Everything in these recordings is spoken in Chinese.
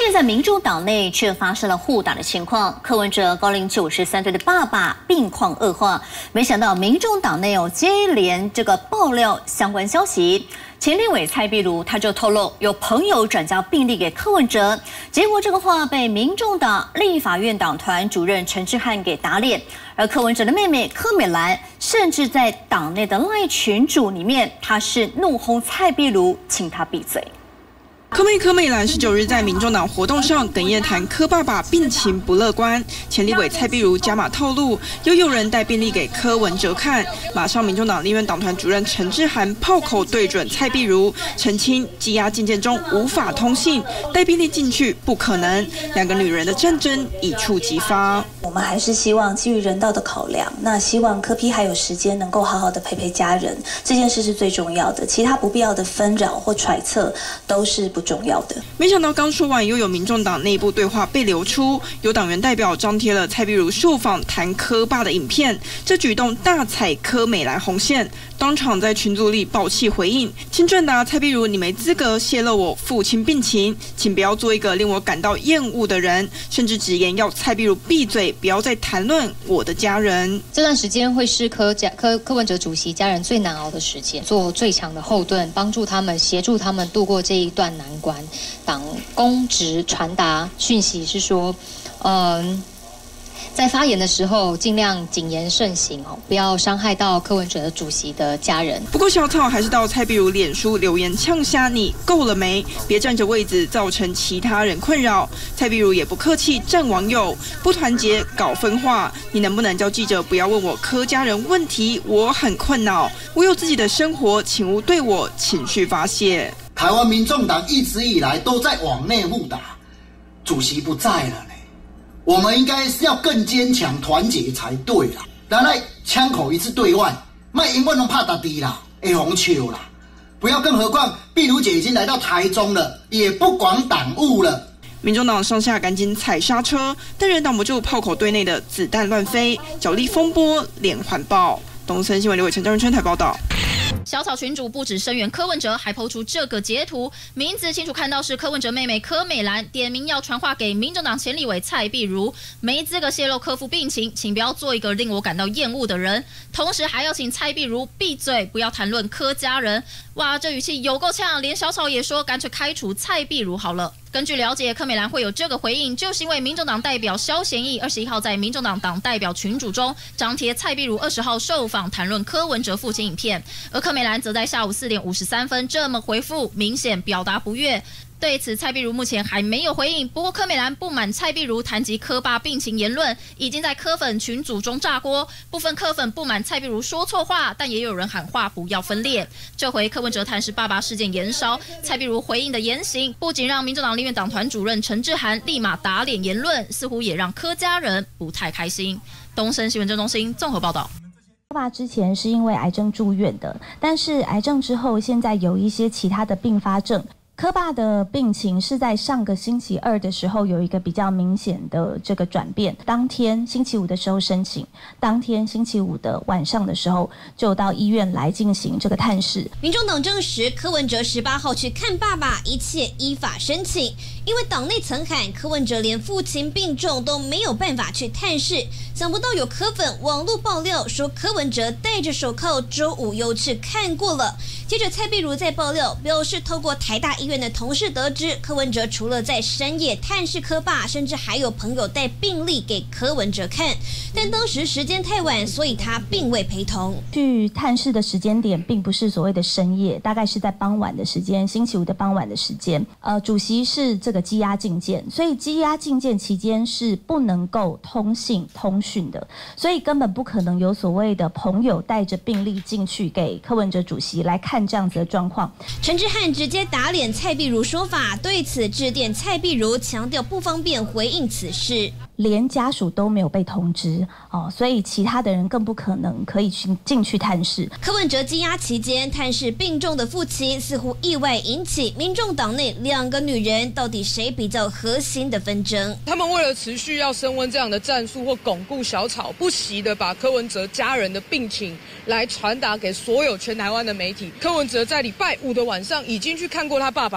现在民众党内却发生了互打的情况，柯文哲高龄93岁的爸爸病况恶化，没想到民众党内接连这个爆料相关消息。前立委蔡壁如他就透露，有朋友转交病历给柯文哲，结果这个话被民众党立法院党团主任陈智汉给打脸，而柯文哲的妹妹柯美兰甚至在党内的赖群组里面，他是怒轰蔡壁如，请他闭嘴。 柯美兰19日在民众党活动上哽咽谈柯爸爸病情不乐观，前立委蔡壁如加码透露，又有人带病历给柯文哲看，马上民众党立院党团主任陈智涵炮口对准蔡壁如，澄清羁押禁见中无法通信，带病历进去不可能，两个女人的战争一触即发。 我们还是希望基于人道的考量，那希望柯 P 还有时间能够好好的陪家人，这件事是最重要的，其他不必要的纷扰或揣测都是不重要的。 没想到刚说完，又有民众党内部对话被流出，有党员代表张贴了蔡壁如受访谈柯爸的影片，这举动大踩柯美兰红线，当场在群组里爆气回应，请转达蔡壁如，你没资格泄露我父亲病情，请不要做一个令我感到厌恶的人，甚至直言要蔡壁如闭嘴，不要再谈论我的家人。 这段时间会是柯文哲主席家人最难熬的时间，做最强的后盾，帮助他们，协助他们度过这一段难关。党公职传达讯息是说，在发言的时候尽量谨言慎行哦，不要伤害到柯文哲主席的家人。 不过小草还是到蔡壁如脸书留言呛瞎你，够了没？别占着位子造成其他人困扰。蔡壁如也不客气，站网友不团结搞分化，你能不能叫记者不要问我柯家人问题？我很困扰，我有自己的生活，请勿对我情绪发泄。 台湾民众党一直以来都在往内互打，主席不在了呢，我们应该是要更坚强团结才对啦。咱来枪口一致对外，卖因为拢怕打低啦，会红球啦。不要，更何况壁如姐已经来到台中了，也不管党务了。 民众党上下赶紧踩刹车，但仍挡不住炮口对内的子弹乱飞，角力风波连环爆。东森新闻刘伟成、张仁春台报道。 小草群主不止声援柯文哲，还抛出这个截图，名字清楚看到是柯文哲妹妹柯美兰，点名要传话给民众党前立委蔡壁如，没资格泄露柯父病情，请不要做一个令我感到厌恶的人。同时还要请蔡壁如闭嘴，不要谈论柯家人。哇，这语气有够呛，连小草也说干脆开除蔡壁如好了。根据了解，柯美兰会有这个回应，就是因为民众党代表萧贤义21号在民众党党代表群组中张贴蔡壁如20号受访谈论柯文哲父亲影片，而柯美兰则在下午4点53分这么回复，明显表达不悦。对此，蔡壁如目前还没有回应。不过，柯美兰不满蔡壁如谈及柯爸病情言论，已经在柯粉群组中炸锅。部分柯粉不满蔡壁如说错话，但也有人喊话不要分裂。这回柯文哲探视爸爸事件延烧，蔡壁如回应的言行，不仅让民众党立院党团主任陈智涵立马打脸言论，似乎也让柯家人不太开心。东森新闻正中心综合报道。 爸爸之前是因为癌症住院的，但是癌症之后，现在有一些其他的并发症。柯爸的病情是在上个星期二的时候有一个比较明显的这个转变，当天星期五的时候申请，当天星期五的晚上的时候就到医院来进行这个探视。 民众党证实，柯文哲18号去看爸爸，一切依法申请。因为党内曾喊柯文哲连父亲病重都没有办法去探视，想不到有柯粉网络爆料说柯文哲戴着手铐周五又去看过了。接着蔡壁如在爆料表示，透过台大医院的同事得知，柯文哲除了在深夜探视柯爸，甚至还有朋友带病历给柯文哲看，但当时时间太晚，所以他并未陪同。 去探视的时间点并不是所谓的深夜，大概是在傍晚的时间，星期五的傍晚的时间。主席是这个羁押禁见，所以羁押禁见期间是不能够通讯的，所以根本不可能有所谓的朋友带着病历进去给柯文哲主席来看这样子的状况。 陈智汉直接打脸蔡壁如说法，对此致电蔡壁如，强调不方便回应此事。 连家属都没有被通知所以其他的人更不可能可以进去探视。 柯文哲羁押期间探视病重的父亲，似乎意外引起民众党内两个女人到底谁比较核心的纷争。 他们为了持续要升温这样的战术或巩固小草，不惜的把柯文哲家人的病情来传达给所有全台湾的媒体。柯文哲在礼拜五的晚上已经去看过他爸爸了。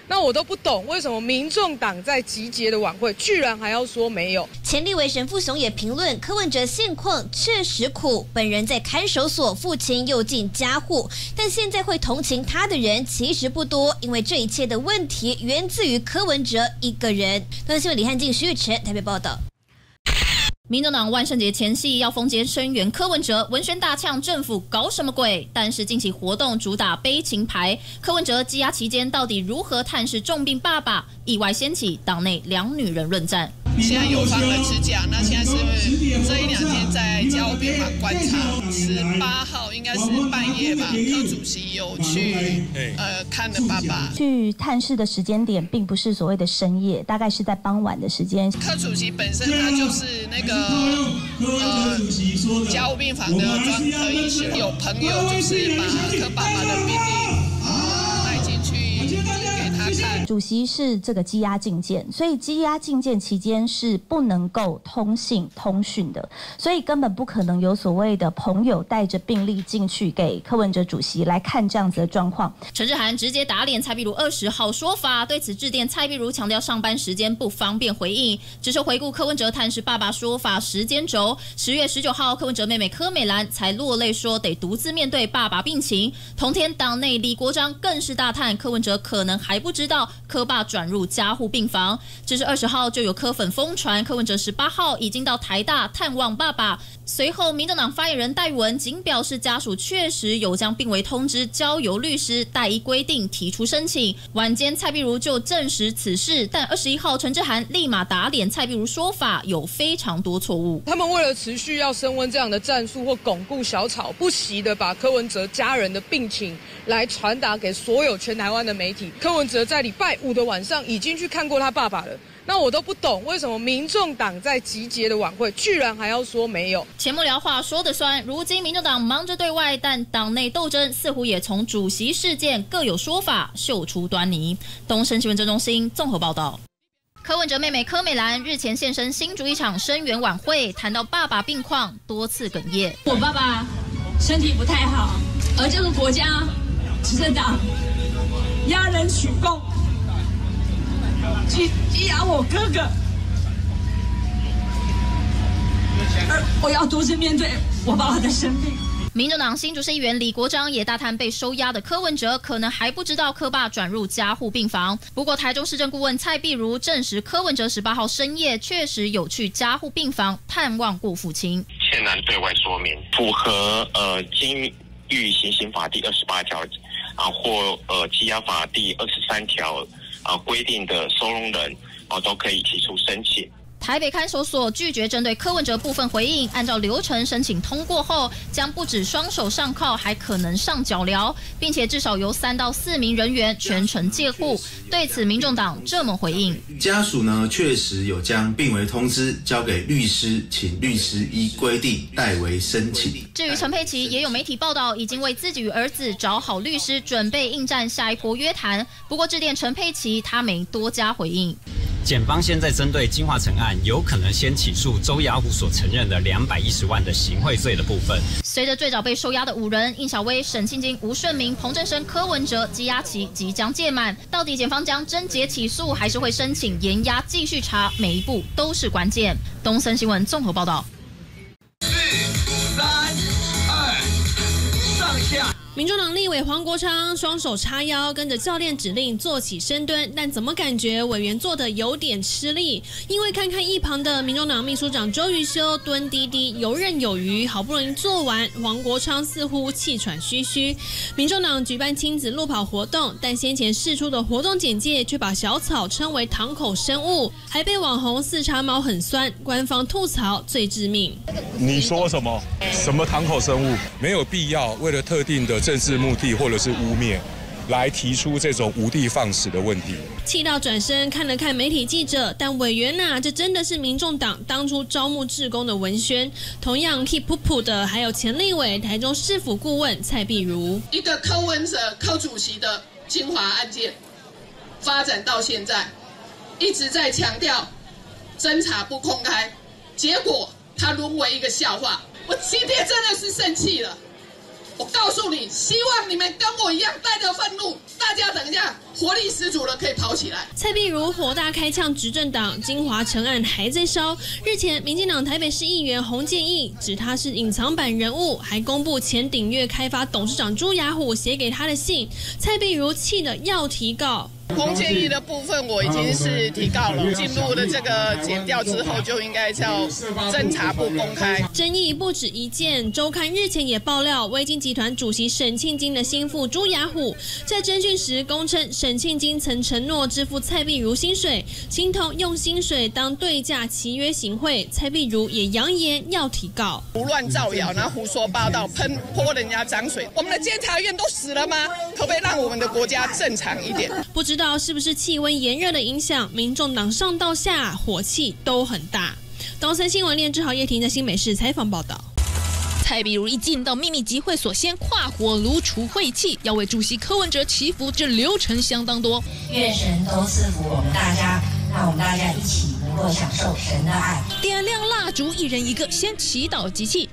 那我都不懂为什么民众党在集结的晚会居然还要说没有。 前立委沈富雄也评论柯文哲现况确实苦，本人在看守所，父亲又进家户，但现在会同情他的人其实不多，因为这一切的问题源自于柯文哲一个人。东森新闻李汉进、徐宇辰台北报道。 民众党万圣节前夕要封街声援柯文哲，文宣大呛政府搞什么鬼？但是近期活动主打悲情牌，柯文哲羁押期间到底如何探视重病爸爸？意外掀起党内两女人论战。 现在有放了指甲，那现在是这1-2天在家务病房观察。18号应该是半夜吧，柯主席有去看了爸爸。 去探视的时间点并不是所谓的深夜，大概是在傍晚的时间。 柯主席本身他就是那个家务病房的专科医师，有朋友就是把柯爸爸的病历带进去给他看。 主席是这个羁押禁见，所以羁押禁见期间是不能够通信通讯的，所以根本不可能有所谓的朋友带着病历进去给柯文哲主席来看这样子的状况。 陈志涵直接打脸蔡壁如20号说法，对此致电蔡壁如强调上班时间不方便回应，只是回顾柯文哲探视爸爸说法时间轴。10月19号，柯文哲妹妹柯美兰才落泪说得独自面对爸爸病情。同天，党内李国章更是大叹柯文哲可能还不知道柯爸转入加护病房。只是20号就有柯粉疯传柯文哲18号已经到台大探望爸爸。随后，民众党发言人戴文仅表示家属确实有将病危通知交由律师代依规定提出申请。晚间蔡壁如就证实此事，但21号陈志涵立马打脸蔡壁如说法有非常多错误。 他们为了持续要升温这样的战术或巩固小草，不惜的把柯文哲家人的病情来传达给所有全台湾的媒体。柯文哲在礼拜5的晚上已经去看过他爸爸了。那我都不懂为什么民众党在集结的晚会居然还要说没有。 前幕僚话说得酸，如今民众党忙着对外，但党内斗争似乎也从主席事件各有说法嗅出端倪。东森新闻中心综合报道。柯文哲妹妹柯美兰日前现身新竹一场声援晚会，谈到爸爸病况，多次哽咽。 我爸爸身体不太好，而这个国家执政党压人取供，羁押我哥哥，而我要独自面对我爸爸的生病。 民众党新竹市议员李国章也大叹被收押的柯文哲可能还不知道柯爸转入加护病房。不过台中市政顾问蔡壁如证实，柯文哲18号深夜确实有去加护病房探望过父亲。 现难对外说明，符合监狱行刑法第28条或羁押法第23条规定的收容人都可以提出申请。 台北看守所拒绝针对柯文哲部分回应，按照流程申请通过后，将不止双手上铐，还可能上脚镣，并且至少由3到4名人员全程戒护。对此，民众党这么回应： 家属呢确实有将病危通知交给律师，请律师依规定代为申请。 至于陈佩琪，也有媒体报道已经为自己与儿子找好律师，准备应战下一波约谈。不过致电陈佩琪，他没多加回应。 检方现在针对金华城案，有可能先起诉周雅虎所承认的210万的行贿罪的部分。 随着最早被收押的5人，应小薇、沈庆金、吴顺明、彭正生、柯文哲羁押期即将届满，到底检方将侦结起诉，还是会申请延押继续查？每一步都是关键。东森新闻综合报道。 4、3、2，上下。 民众党立委黄国昌双手叉腰，跟着教练指令做起深蹲，但怎么感觉委员做的有点吃力？因为看看一旁的民众党秘书长周瑜修蹲低低游刃有余，好不容易做完，黄国昌似乎气喘吁吁。民众党举办亲子路跑活动，但先前释出的活动简介却把小草称为堂口生物，还被网红4叉猫很酸，官方吐槽最致命。 你说什么？什么堂口生物？没有必要为了特定的政治目的或者是污蔑，来提出这种无的放矢的问题。 气到转身看了看媒体记者，但委员这真的是民众党当初招募志工的文宣。同样 keep 噗噗的还有前立委台中市府顾问蔡壁如。 一个柯文哲柯主席的精华案件，发展到现在，一直在强调侦查不公开，结果他沦为一个笑话。我今天真的是生气了。 我告诉你，希望你们跟我一样带着愤怒，大家等一下活力十足了，可以跑起来。 蔡壁如火大开呛执政党，金华城案还在烧。日前，民进党台北市议员洪建义指他是隐藏版人物，还公布前鼎越开发董事长朱雅虎写给他的信。蔡壁如气得要提告。 洪建义的部分我已经是提告了，进入了这个检调之后，就应该叫侦查不公开。 争议不止一件，周刊日前也爆料，威金集团主席沈庆金的心腹朱雅虎在侦讯时供称，沈庆金曾承诺支付蔡壁如薪水，形同用薪水当对价契约行贿。蔡壁如也扬言要提告， 胡乱造谣，然后胡说八道，泼人家脏水。我们的监察院都死了吗？可不可以让我们的国家正常一点？ 不知道是不是气温炎热的影响，民众党上到下火气都很大。东森新闻连志豪、叶婷在新北市采访报道。 蔡壁如一进到秘密集会所，先跨火炉除晦气，要为主席柯文哲祈福，这流程相当多。 愿神都赐福我们大家，让我们大家一起能够享受神的爱。 点亮蜡烛，一人一个，先祈祷集气。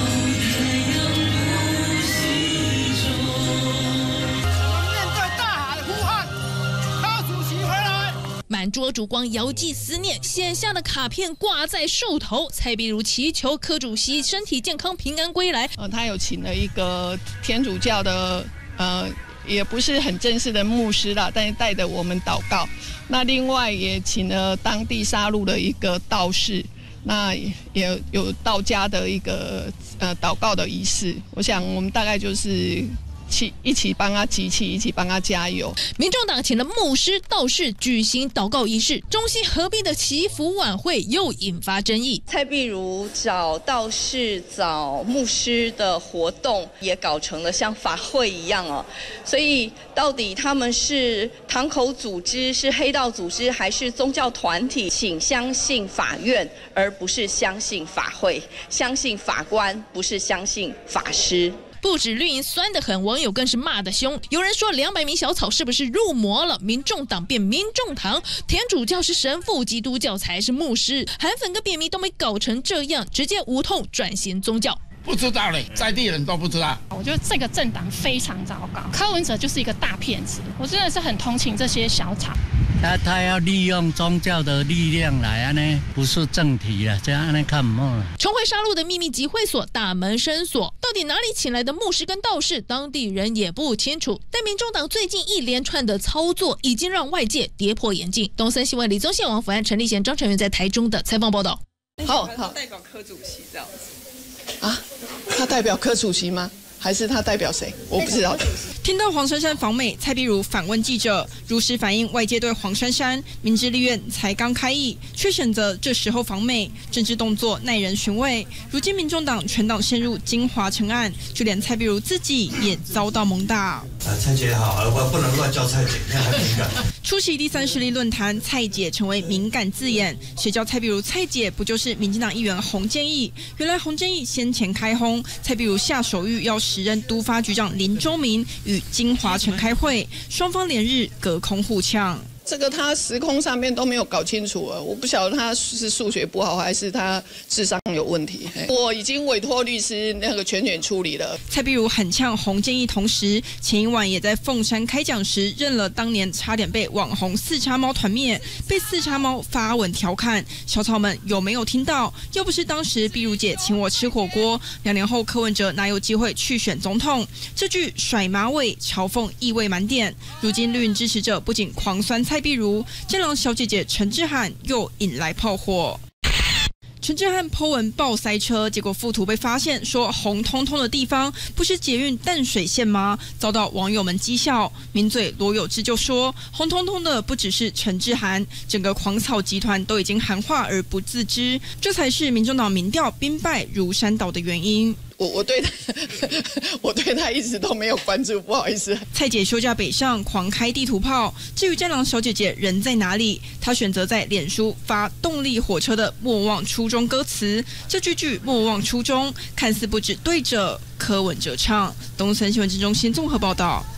满桌烛光，遥寄思念，写下的卡片挂在树头。蔡壁如祈求柯主席身体健康、平安归来。 他有请了一个天主教的也不是很正式的牧师啦，但是带着我们祷告。那另外也请了当地沙鹿的一个道士，那也有道家的一个祷告的仪式。我想我们大概就是一起帮他集气，一起帮他加油。 民众党请了牧师、道士举行祷告仪式，中西合璧的祈福晚会又引发争议。 蔡壁如找道士、找牧师的活动也搞成了像法会一样哦，所以到底他们是堂口组织、是黑道组织还是宗教团体？请相信法院，而不是相信法会；相信法官，不是相信法师。 不止绿营酸得很，网友更是骂得凶。有人说200名小草是不是入魔了？民众党变民众堂，天主教是神父，基督教才是牧师，韩粉跟便迷都没搞成这样，直接无痛转型宗教。 不知道嘞，在地人都不知道。 我觉得这个政党非常糟糕，柯文哲就是一个大骗子。我真的是很同情这些小草。 他要利用宗教的力量来呢，不是正题了，这样看不了。 重回沙鹿的秘密集会所大门深锁，到底哪里请来的牧师跟道士，当地人也不清楚。但民众党最近一连串的操作，已经让外界跌破眼镜。东森新闻李宗宪、王福安、陈立贤、张成元在台中的采访报道。 好，代表柯主席这样子啊？他代表柯主席吗？还是他代表谁？我不知道。 听到黄珊珊访美，蔡壁如反问记者，如实反映外界对黄珊珊明知立院才刚开议，却选择这时候访美，政治动作耐人寻味。如今民众党全党陷入金华城案，就连蔡壁如自己也遭到猛打。 蔡姐好，我不能乱叫蔡姐，那很敏感。 出席第3势力论坛，蔡姐成为敏感字眼。谁叫蔡壁如蔡姐不就是民进党议员洪建义？原来洪建义先前开轰，蔡壁如下手谕要时任都发局长林周明与金华城开会，双方连日隔空互呛。 这个他时空上面都没有搞清楚啊！我不晓得他是数学不好还是他智商有问题。我已经委托律师全处理了。 蔡壁如很呛洪建义，同时前一晚也在凤山开讲时认了当年差点被网红四叉猫团灭，被四叉猫发文调侃。小草们有没有听到？要不是当时壁如姐请我吃火锅，2年后柯文哲哪有机会去选总统？这句甩马尾嘲讽意味满点。如今绿营支持者不仅狂酸蔡壁如，战狼小姐姐陈志涵又引来炮火。陈志涵 po 文爆塞车，结果附图被发现说红彤彤的地方不是捷运淡水线吗？遭到网友们讥笑。名嘴罗有志就说，红彤彤的不只是陈志涵，整个狂草集团都已经喊话而不自知，这才是民众党民调兵败如山倒的原因。 我对他一直都没有关注，不好意思。 蔡姐休假北上，狂开地图炮。至于战狼小姐姐人在哪里，她选择在脸书发动力火车的莫忘初衷歌词。这句莫忘初衷，看似不只对着柯文哲唱。东森新闻中心综合报道。